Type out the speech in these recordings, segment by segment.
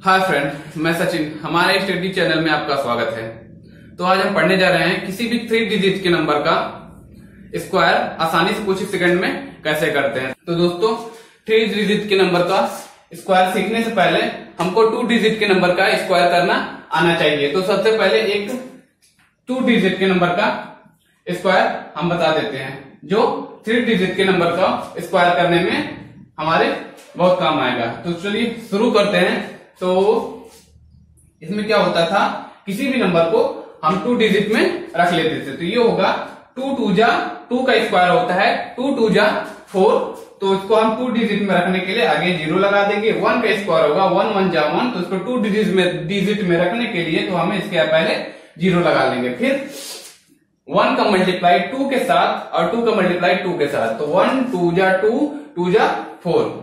Hi friend, मैं सचिन। हमारे study channel में आपका स्वागत है। तो आज हम पढ़ने जा रहे हैं किसी भी 3 डिजिट के नंबर का स्क्वायर आसानी से कुछ ही सेकंड में कैसे करते हैं। तो दोस्तों, 3 डिजिट के नंबर का स्क्वायर सीखने से पहले हमको 2 डिजिट के नंबर का स्क्वायर करना आना चाहिए। तो सबसे पहले एक 2 डिजिट के नंबर का स्क्वायर हम बता देते हैं, जो 3 डिजिट के नंबर का स्क्वायर करने में हमारे बहुत काम आएगा। तो चलिए शुरू करते हैं। तो इसमें क्या होता था, किसी भी नंबर को हम 2 डिजिट में रख लेते थे। तो ये होगा 2 2 जा 2 का स्क्वायर होता है 2 2 जा 4। तो इसको हम 2 डिजिट में रखने के लिए आगे 0 लगा देंगे। 1 का स्क्वायर होगा 1 1 जा 1। तो इसको 2 डिजिट में रखने के लिए तो हमें इसके पहले 0 लगा लेंगे। फिर 1 का मल्टीप्लाई 2 के साथ और 2 का मल्टीप्लाई 2 के साथ। तो 1 2 जा 2 2 जा 4।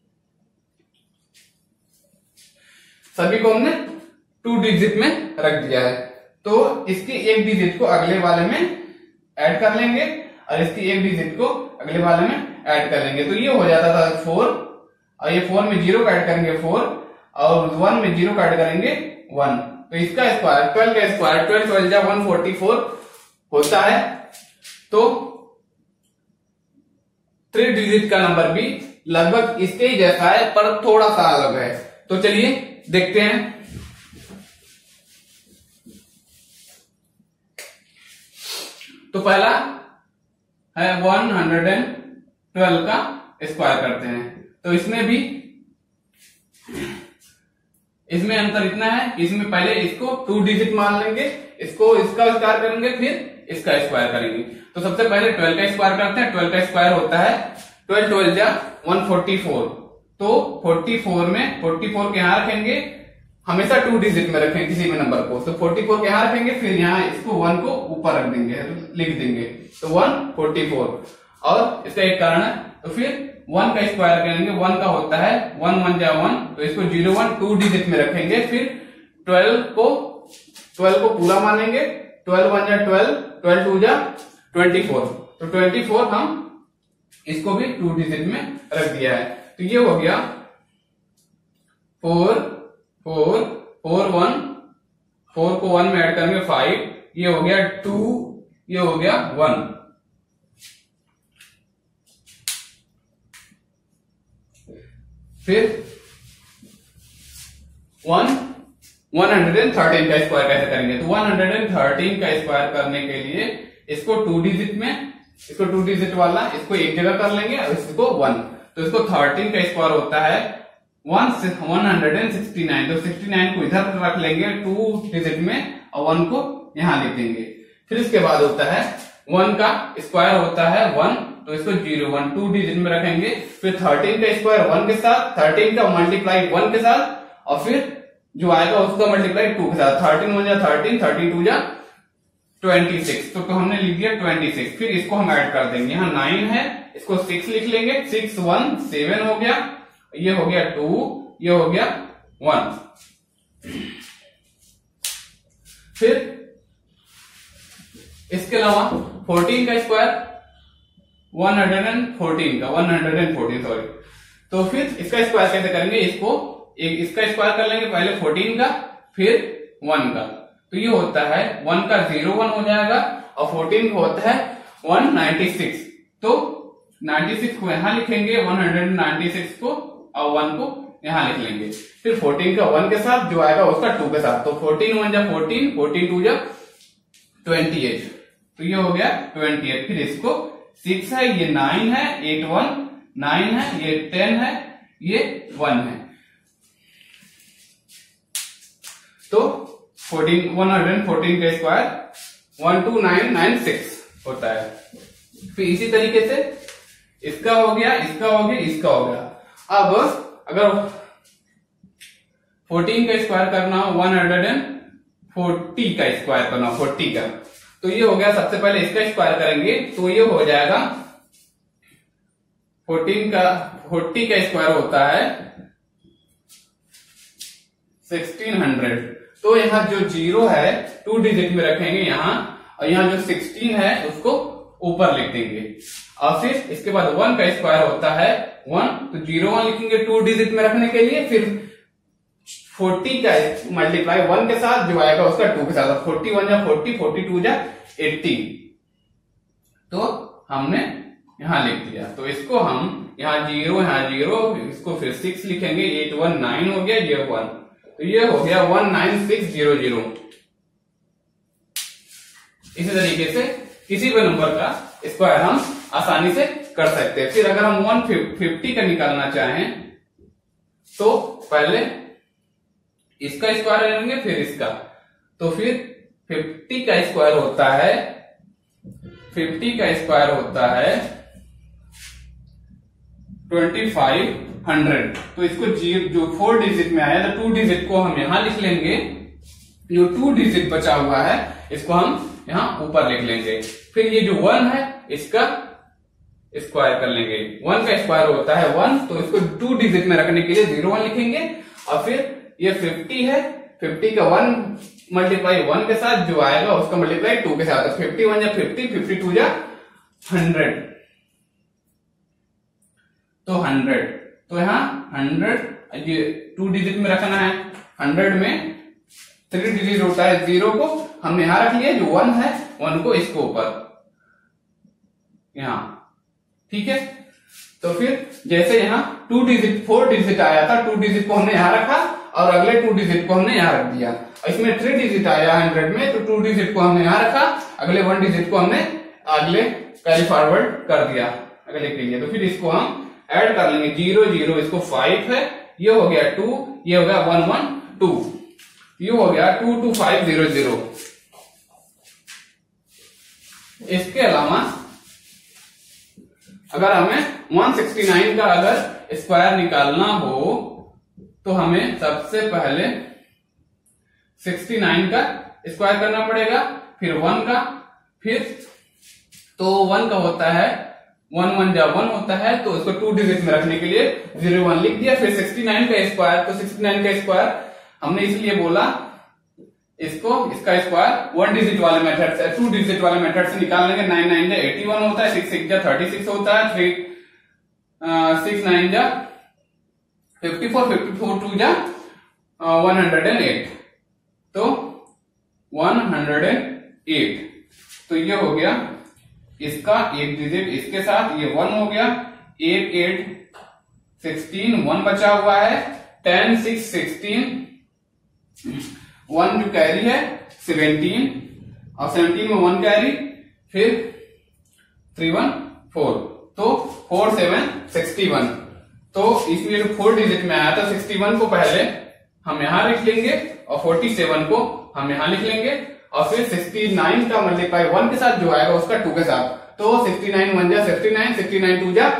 सभी को हमने 2 डिजिट में रख दिया है। तो इसकी एक डिजिट को अगले वाले में ऐड कर लेंगे और इसकी एक डिजिट को अगले वाले में ऐड कर लेंगे। तो ये हो जाता था 4 और ये 4 में 0 का ऐड करेंगे 4 और 1 में 0 का ऐड करेंगे 1। तो इसका स्क्वायर 12 का स्क्वायर 12 12 जा 144 होता है। तो 3 डिजिट का नंबर भी लगभग इसके ही जैसा है, पर थोड़ा सा अलग है। तो चलिए देखते हैं। तो पहला है 112 का स्क्वायर करते हैं। तो इसमें अंतर इतना है कि इसमें पहले इसको 2 डिजिट मान लेंगे, इसको इसका स्क्वायर करेंगे, फिर इसका स्क्वायर करेंगे। तो सबसे पहले 12 का स्क्वायर करते हैं। 12 का स्क्वायर होता है 12 12 जा 144। तो 44 में 44 के यहां रखेंगे, हमेशा 2 डिजिट में रखें किसी भी नंबर को। तो 44 के यहां रखेंगे, फिर यहाँ इसको 1 को ऊपर रख देंगे, लिख देंगे। तो 144 और इसका एक कारण है। तो फिर 1 का स्क्वायर करेंगे। 1 का होता है 1 1 जा 1। तो इसको 0 1 2 डिजिट में रखेंगे। फिर 12 को पूरा मानेंगे। 12 1 जा 12 12 2 जा 24। तो 24 हम इसको भी 2 डिजिट में रख दिया है। तो ये हो गया 4 4 4 1 4 को 1 में ऐड करेंगे 5। ये हो गया 2, ये हो गया 1। फिर 113 का स्क्वायर कैसे करेंगे। तो 113 का स्क्वायर करने के लिए इसको 2 डिजिट में, इसको 2 डिजिट वाला इसको एक जगह कर लेंगे और इसको 1। तो इसको 13 का स्क्वायर होता है 169। तो 69 को इधर रख लेंगे 2 डिजिट में और 1 को यहां लिख देंगे। फिर इसके बाद होता है 1 का स्क्वायर होता है 1। तो इसको 0 1 2 डिजिट में रखेंगे। फिर 13 का स्क्वायर 1 के साथ, 13 का मल्टीप्लाई 1 के साथ और फिर जो आएगा उसका मल्टीप्लाई 2 के साथ। 13 1 जा 13 13 2 जा 26। तो हमने लिख दिया 26। फिर इसको हम ऐड कर देंगे। यहाँ 9 है, इसको 6 लिख लेंगे। 6 1 7 हो गया, ये हो गया 2, ये हो गया 1। फिर इसके अलावा 14 का स्क्वायर 114 सॉरी। तो फिर इसका स्क्वायर कैसे करेंगे, इसका स्क्वायर कर लेंगे पहले 14 का, फिर 1 का। तो ये होता है 1 का 0 1 हो जाएगा और 14 का होता है 196। तो 96 को यहां लिखेंगे, 196 को और 1 को यहां लिख लेंगे। फिर 14 का 1 के साथ, जो आएगा उसका 2 के साथ। तो 14 1 जा 14 14 2 जा 28। तो ये हो गया 28। फिर इसको 6 है, ये 9 है, 8 1 9 है, ये 10 है, ये 1 है। तो 114 का स्क्वायर 12996 होता है। फिर इसी तरीके से इसका हो गया, इसका हो गया, इसका हो गया। अब अगर 14 का स्क्वायर करना हो, 140 का स्क्वायर करना हो, 40 का, तो ये हो गया। सबसे पहले इसका स्क्वायर करेंगे तो ये हो जाएगा 40 का स्क्वायर होता है 1600। तो यहाँ जो 0 है 2 डिजिट में रखेंगे यहाँ, और यहाँ जो 16 है उसको ऊपर लिख देंगे। और फिर इसके बाद 1 का स्क्वायर होता है 1। तो 0 1 लिखेंगे 2 डिजिट में रखने के लिए। फिर 40 का मल्टीप्लाई 1 के साथ जो आएगा उसका 2 के साथ। 41 जा 40, 42 जा 80। तो हमने यहां लिख दिया। तो इसको हम यहाँ 0 यहाँ 0, इसको फिर 6 लिखेंगे, 819 हो गया, ये 1, तो ये हो गया 19600। इसी तरीके से किसी भी नंबर का स्क्वायर हम आसानी से कर सकते हैं। फिर अगर हम 150 का निकालना चाहें तो पहले इसका स्क्वायर लेंगे फिर इसका। तो फिर 50 का स्क्वायर होता है 2500। तो इसको जो 4 डिजिट में आया तो 2 डिजिट को हम यहां लिख लेंगे, जो 2 डिजिट बचा हुआ है इसको हम यहां ऊपर लिख लेंगे। फिर ये जो 1 है इसका स्क्वायर कर लेंगे। 1 का स्क्वायर होता है 1, तो इसको 2 डिजिट में रखने के लिए 01 लिखेंगे। और फिर ये 50 है, 50 का 1 मल्टीप्लाई 1 के साथ जो आएगा उसका मल्टीप्लाई 2 के साथ। 51 या 50, 52 या 100, तो 100। तो यहाँ 100 ये 2 डिजिट में रखना है। 100 में 3 डिजिट होता है, 0 को हमने यहां रख लिया, जो 1 है 1 को इसको ऊपर यहां, ठीक है। तो फिर जैसे यहाँ 2 डिजिट 4 डिजिट आया था, 2 डिजिट को हमने यहां रखा और अगले 2 डिजिट को हमने यहां रख दिया। इसमें 3 डिजिट आया 100 में, तो 2 डिजिट को हमने यहां रखा, अगले 1 डिजिट को हमने अगले कैरी फॉरवर्ड कर दिया अगले के लिए। तो फिर इसको हम ऐड कर लेंगे, 0 0 इसको 5 है, ये हो गया 2, ये हो गया 1 1 2, ये हो गया 22500। इसके अलावा अगर हमें 169 का अगर स्क्वायर निकालना हो तो हमें सबसे पहले 69 का स्क्वायर करना पड़ेगा, फिर 1 का, फिर तो 1 का होता है 1 1 जा 1 होता है, तो उसको 2 डिजिट में रखने के लिए 01 लिख दिया। फिर 69 का स्क्वायर, तो 69 का स्क्वायर हमने इसलिए बोला इसको, इसका स्क्वायर 1 डिजिट वाले मेथड से 2 डिजिट वाले मेथड से निकाल लेंगे। 9 9 जा 81 होता है, 6 6 जा 36 होता है, 6 9 जा 54, 54 2 जा 108, तो 108। तो ये हो गया इसका 1 डिजिट इसके साथ, ये 1 हो गया, 8 8 16, 1 बचा हुआ है, 10 6 16, 1 जो कैरी है 17, और 17 में 1 कैरी, फिर 3 1 4, तो 4 7 61। तो इसमें जो 4 डिजिट में आया था 61 को पहले हम यहां लिख लेंगे और 47 को हम यहां लिख लेंगे, और फिर 69 का मल्टीप्लाई 1 के साथ जो आएगा उसका 2 के साथ। तो 69 1 जा 69, 69 2 जा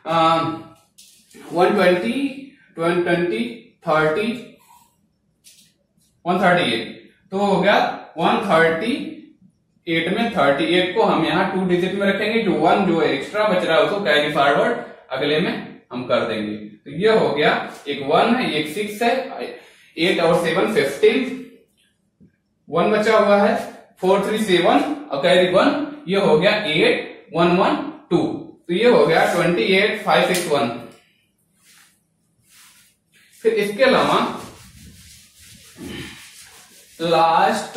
120, 120 30 138, तो हो गया 138 में 38 को हम यहाँ 2 डिजिट में रखेंगे, जो 1 जो एक्स्ट्रा बच रहा है उसको कैरी फॉरवर्ड अगले में हम कर देंगे। तो ये हो गया, एक 1 है, एक 6 है, 8 और 7 15, 1 बचा हुआ है, 4 3 7 और कैरी 1, ये हो गया 8 1 1 2, तो ये हो गया 28 5 6 1। फिर इसके अलावा लास्ट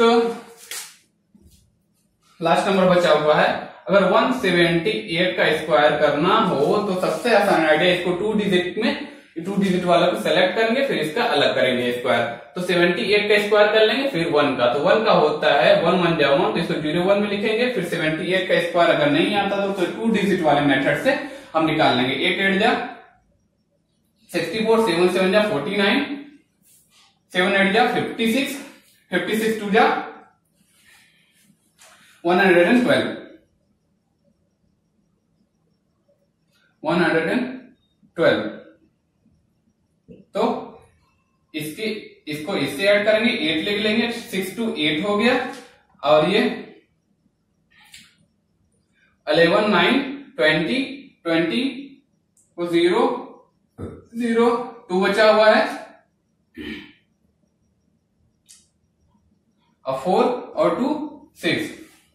नंबर बचा हुआ है। अगर 178 का स्क्वायर करना हो तो सबसे आसान आइडिया, इसको 2 डिजिट में 2 डिजिट वाला को सेलेक्ट करेंगे, फिर इसका अलग करेंगे स्क्वायर। तो 78 का स्क्वायर कर लेंगे, फिर 1 का, तो 1 का होता है 1 1 जा 1, तो इसको 01 में लिखेंगे। फिर 78 का स्क्वायर अगर नहीं आता तो 2 डिजिट वाले मेथड से हम निकाल लेंगे। 8 8 जा 64, 7 7 जा 49, 7 8 जा 56, 56 2 जा 112, 112। तो इसको इससे ऐड करेंगे, 8 लिख लेंगे, 6 2 8 हो गया, और ये 11 9 20 20 को 0 0 2 बचा हुआ है, और 4 और 2 6,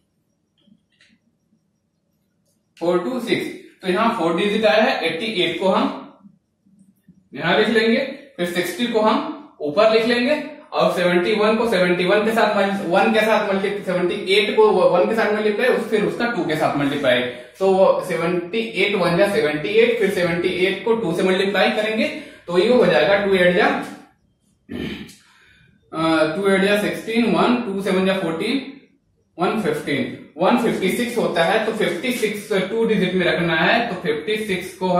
4 2 6। तो यहां 4 डिजिट आया है, 88 को हम यहां लिख लेंगे, फिर 60 को हम ऊपर लिख लेंगे और 71 को 71 के साथ 1 के साथ 78 को 1 के साथ मल्टीप्लाई, फिर उसका 2 के साथ मल्टीप्लाई। तो 78 1 जा 78, फिर 78 को 2 से मल्टीप्लाई करेंगे तो ये हो जाएगा 2 8 जा 16, 1 2 7 जा 14, 115, 156 होता है। तो 56 2 डिजिट में रखना है, तो 56 को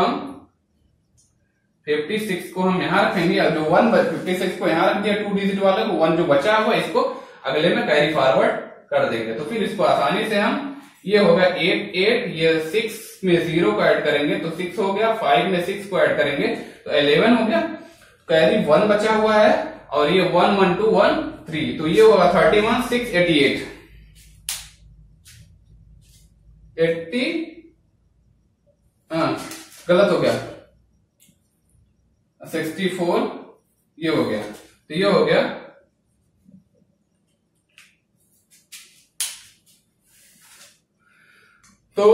हम यहाँ रखेंगे, जो 56 को यहाँ रख दिया 2 डिजिट वाले को, 1 जो बचा हुआ इसको अगले में कैरी फॉरवर्ड कर देंगे। तो फिर इसको आसानी से हम, ये होगा 8 8, ये 6 में 0 को ऐड करेंगे तो 6 हो गया, 5 में 6 को ऐड करेंगे तो 11 हो गया, कैरी 1 बचा हुआ है और ये 1 1 2 1 3, तो ये होगा 31 6 88 80, गलत हो गया 64, ये हो गया, तो ये हो गया। तो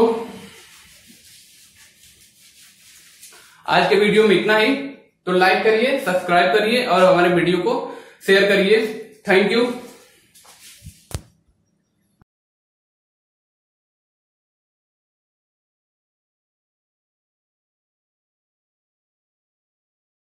आज के वीडियो में इतना ही। तो लाइक करिए, सब्सक्राइब करिए और हमारे वीडियो को शेयर करिए। Thank you.